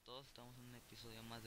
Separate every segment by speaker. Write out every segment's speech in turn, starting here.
Speaker 1: todos, estamos en un episodio más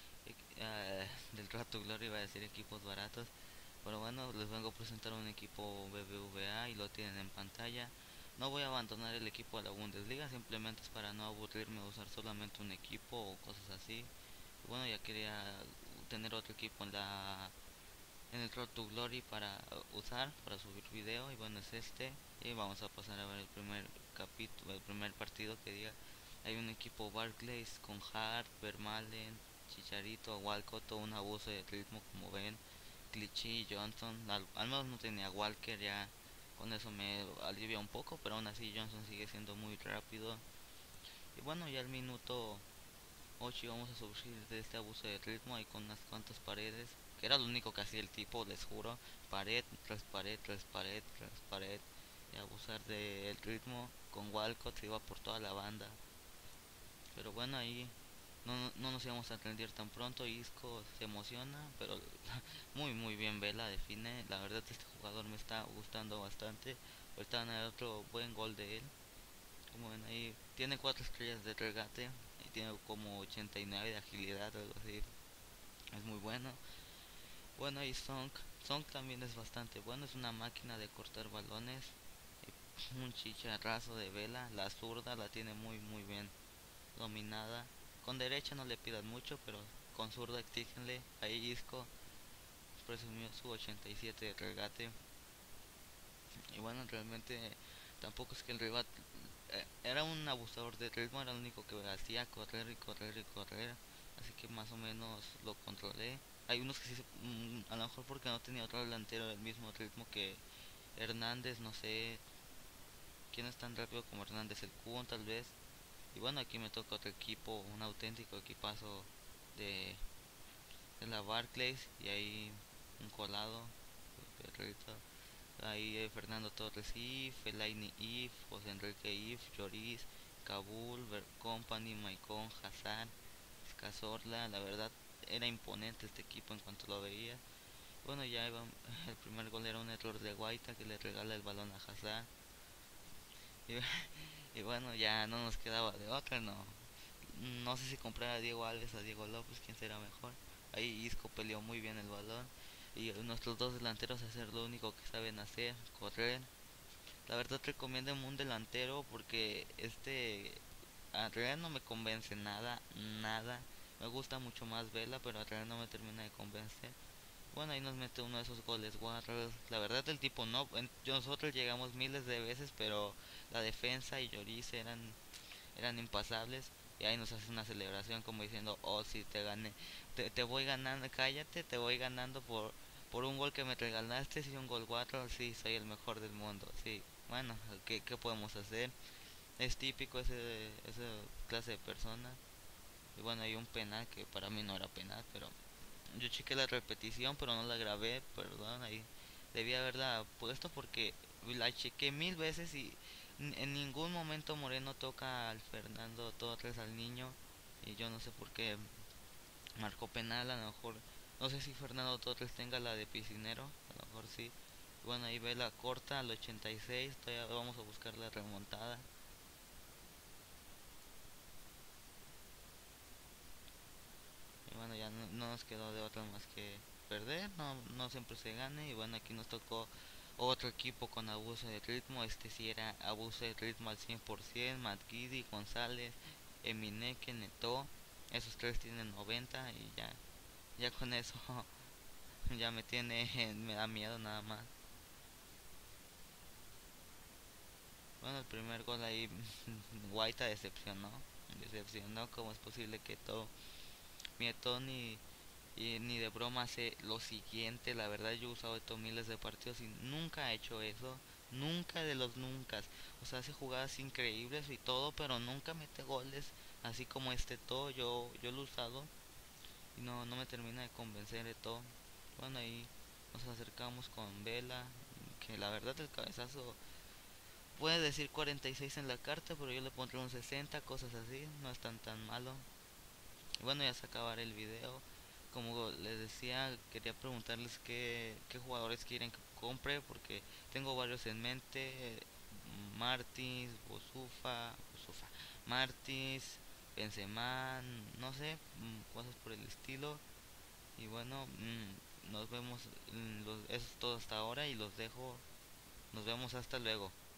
Speaker 1: del Rato Gloria, iba a decir equipos baratos. Pero bueno, les vengo a presentar un equipo BBVA y lo tienen en pantalla. No voy a abandonar el equipo a la Bundesliga, simplemente es para no aburrirme de usar solamente un equipo o cosas así. Y bueno, ya quería tener otro equipo en el Road to Glory para usar, para subir video, y bueno, es este. Y vamos a pasar a ver el primer capítulo, el primer partido que diga. Hay un equipo Barclays con Hart, Vermaelen, Chicharito, Walcott, todo un abuso de ritmo como ven. Clichy, Johnson, al menos no tenía Walker, ya con eso me alivia un poco, pero aún así Johnson sigue siendo muy rápido. Y bueno, ya al minuto 8 vamos a surgir de este abuso de ritmo y con unas cuantas paredes, que era lo único que hacía el tipo, les juro, pared tras pared, tras pared, tras pared, y abusar del ritmo. Con Walcott se iba por toda la banda, pero bueno, ahí no nos íbamos a rendir tan pronto. Isco se emociona, pero muy bien Vela define. La verdad este jugador me está gustando bastante. Ahorita en el otro buen gol de él. Como ven ahí, tiene 4 estrellas de regate y tiene como 89 de agilidad, algo así. Es muy bueno. Bueno, y Song también es bastante bueno. Es una máquina de cortar balones. Un chicharrazo de Vela. La zurda la tiene muy bien dominada. Con derecha no le pidan mucho, pero con zurda exígenle. Ahí Isco presumió su 87 de regate. Y bueno, realmente tampoco es que el rival era un abusador de ritmo, era el único que hacía correr y correr y correr. Así que más o menos lo controlé. Hay unos que sí, a lo mejor porque no tenía otro delantero del mismo ritmo que Hernández, no sé quién es tan rápido como Hernández, el Kun tal vez. Y bueno, aquí me toca otro equipo, un auténtico equipazo de, de la Barclays. Y ahí un colado, perrito. Ahí Fernando Torres If, Fellaini If, José Enrique If, Lloris, Kabul, Company, Maicon, Hassan, Cazorla. La verdad era imponente este equipo en cuanto lo veía. Bueno, ya iba, el primer gol era un error de Guaita que le regala el balón a Hassan. Y, y bueno, ya no nos quedaba de otra, no sé si comprar a Diego Alves o a Diego López, quién será mejor. Ahí Isco peleó muy bien el balón. Y nuestros dos delanteros hacer lo único que saben hacer, correr. La verdad recomiendo un delantero porque a Real no me convence nada. Me gusta mucho más Vela, pero a Real no me termina de convencer. Bueno, ahí nos mete uno de esos goles guarros. La verdad el tipo no, nosotros llegamos miles de veces, pero la defensa y Lloris eran impasables. Y ahí nos hace una celebración como diciendo, oh sí, te gané, te voy ganando, cállate, te voy ganando por un gol que me regalaste, sí, un gol 4, sí, soy el mejor del mundo, sí. Bueno, ¿qué podemos hacer? Es típico ese clase de persona. Y bueno, hay un penal que para mí no era penal, pero yo chequé la repetición, pero no la grabé, perdón, ahí debía haberla puesto porque la chequé mil veces y en ningún momento Moreno toca al Fernando Torres, al niño, y yo no sé por qué marcó penal. A lo mejor, no sé si Fernando Torres tenga la de piscinero, a lo mejor sí. Bueno, ahí ve la corta al 86, todavía vamos a buscar la remontada. Y bueno, ya no nos quedó de otra más que perder, no siempre se gane. Y bueno, aquí nos tocó otro equipo con abuso de ritmo. Este sí era abuso de ritmo al 100%. Matguidi, González, Emineke, Neto. Esos tres tienen 90 y ya con eso ya me da miedo nada más. Bueno, el primer gol ahí, Guaita decepcionó. ¿Cómo es posible que todo Mietón y ni de broma hace lo siguiente? La verdad yo he usado esto miles de partidos y nunca ha hecho eso, nunca de los nunca. O sea, hace jugadas increíbles y todo, pero nunca mete goles así como este todo. Yo lo he usado y no me termina de convencer de todo. Bueno, ahí nos acercamos con Vela, que la verdad el cabezazo puede decir 46 en la carta, pero yo le pondré un 60, cosas así, no es tan malo. Y bueno, ya se acabará el video. Como les decía, quería preguntarles qué jugadores quieren que compre, porque tengo varios en mente. Martins, Bosufa, Martins, Benzema, no sé, cosas por el estilo. Y bueno, nos vemos, eso es todo hasta ahora y los dejo. Nos vemos hasta luego.